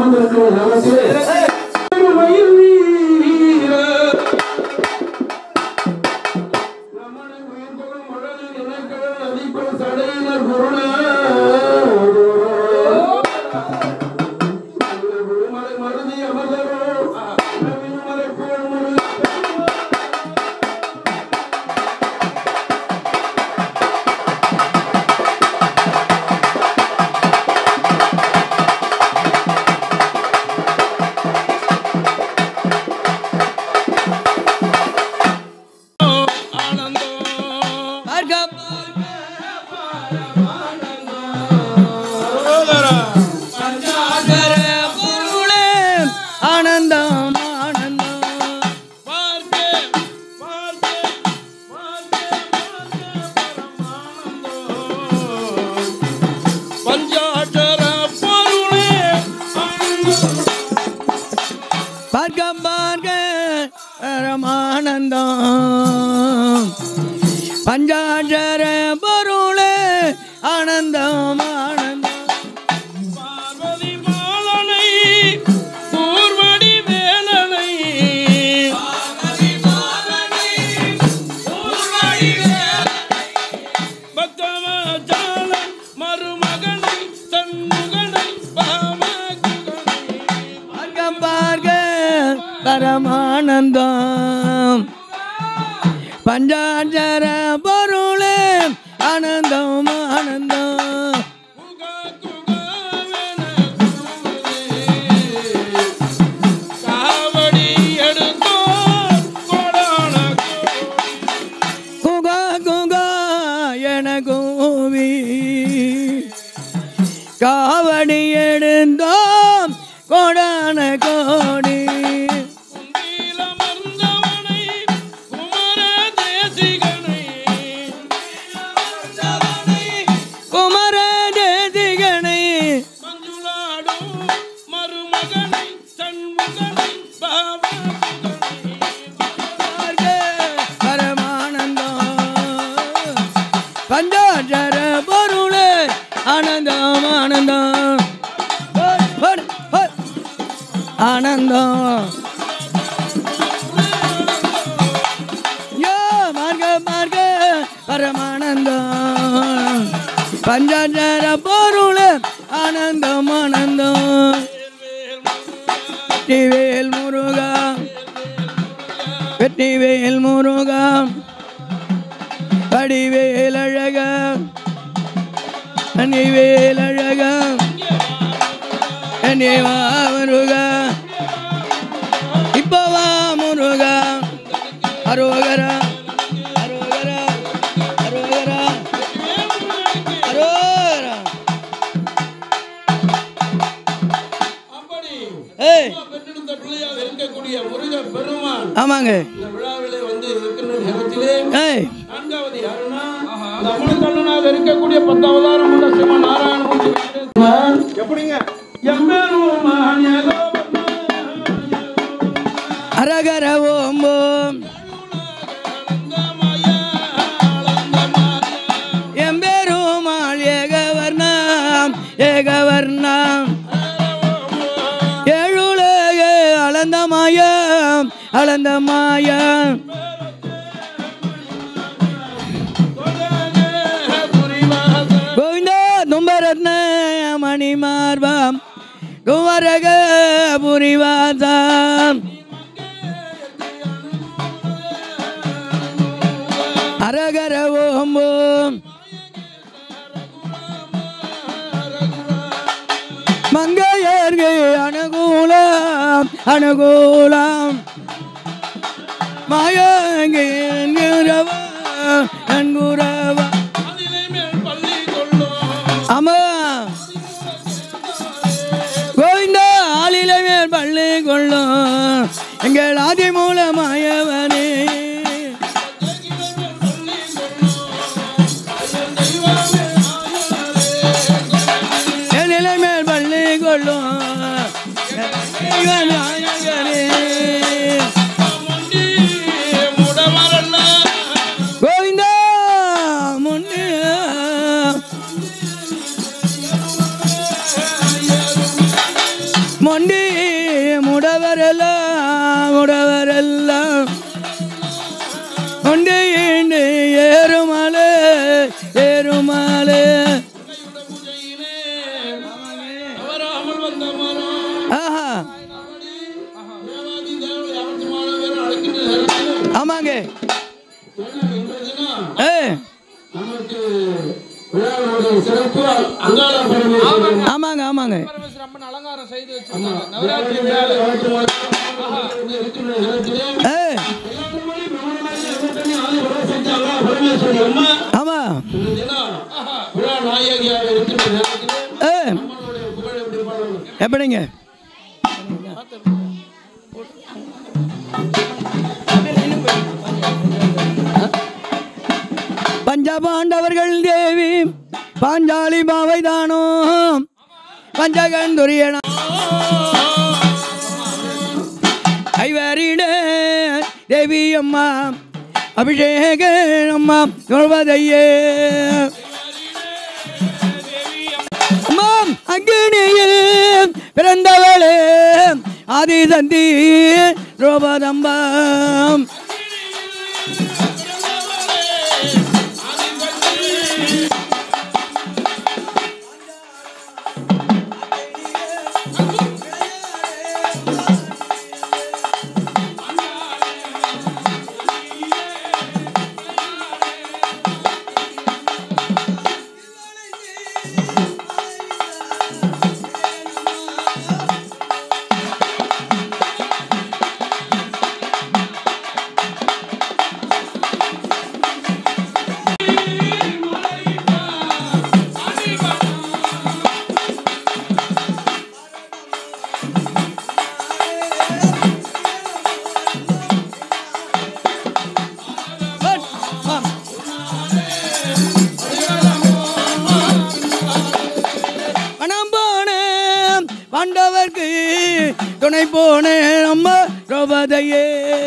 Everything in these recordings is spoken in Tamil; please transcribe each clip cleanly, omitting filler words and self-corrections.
பஞ்சாட்சர பொருளே ஆனந்தம் ஆனந்தம் பார்வதி மாலனை கூர்வடி வேலனை பார்வதி மாலனை கூர்வடி வேலனை பக்தவஜாலன் மருமகனை தன்முகனை பாவகுகனை பார்க்க பார்க்க பரமானந்தம் பஞ்சாட்சர பொருளே ஆனந்தம் ஆனந்தம் காவடி எடுத்தோ குகா குகா என கோவி காவடி எடுத்தோம் கோடான கோடி பஞ்சாட்சர பொருளே ஆனந்தம் ஆனந்தம் ஆனந்தம் யோ மார்க மார்க பரமானந்தம் பஞ்சாட்சர பொருளே ஆனந்தம் ஆனந்தம் வெற்றிவேல் முருகா வெற்றிவேல் முருகா வடிவேல் அழகா அணிவேல் அழகா அணிவா முருகா இப்பவா முருகா அரோகரா அரோகரா அரோகரா அரோகரா பெற்றெடுத்த பிள்ளையாக இருக்கக்கூடிய முருக பெருமான் ஆமாங்க இந்த விழாவிலே வந்து இருக்கின்ற நேரத்திலே நான்காவது யாருன்னா தமிழ்கண்ணனாக இருக்கக்கூடிய 10 அவதாரம் உள்ள சிவநாராயணமூர்த்தி எப்படிங்க அரகர ஓம் ஓம் எம்பெருமாள் ஏகவர்ணம் ஏகவர்ணம் ஏழுலக அளந்தமாயம் அளந்தமாயம் கோவிந்தா தும்பரத்ன மணிமார்பம் குமரக புரிவாசம் அரகர ஓம் ஓம் மங்கையர்கு அனுகூலம் அனுகூலம் மாயங்கி நன்குரவ அம்மா கோவிந்தா ஆளிலை மேல் பள்ளி கொள்ளும் எங்கள் ஆதி மூலமாயவனே நிலை மேல் பள்ளி கொள்ளும் கோவிந்தா முன்னே முன்னே உடையவரெல்லாம் உடையவரெல்லாம் கொண்டு ஏறுமலே ஏறுமலே ஆமாங்க ஆமாங்க ஆமாங்க அலங்காரம் செய்து ஆமா எப்படிங்க பஞ்சபாண்டவர்கள் தேவி பாஞ்சாலி பாவைதானோ பஞ்சகந்துரியன ஐவரிட தேவி அம்மா அபிஷேக அம்மா சொல்வதையே அக்னியே பிறந்தவளே ஆதிசந்தி ரோபதம்பம் பாண்டவர்க்கு துணை போனே நம்ம ரோபதையே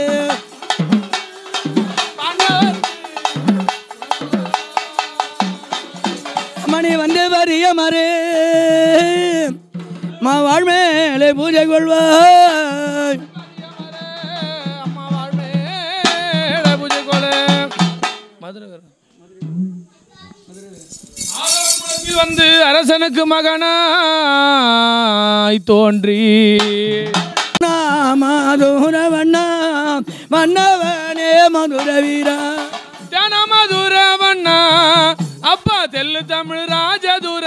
மணி வந்து வரிய மரே மா வாழ்மேலே பூஜை கொள்வாய் அம்மா வாழ்மேலே பூஜை கொள்ள மதுரை வந்து அரசனுக்கு மகனாய் தோன்றி மதுரவண்ணா மன்னவனே மதுர வீரா தன மதுரவண்ணா அப்பா தெல்லு தமிழ் ராஜதுர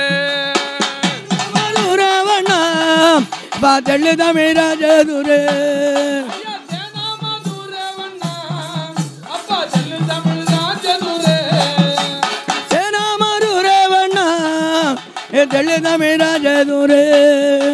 மதுரவண்ணா அப்பா தெல்லு தமிழ் ராஜதுர தெல்லு தமிழ் ராஜதுரே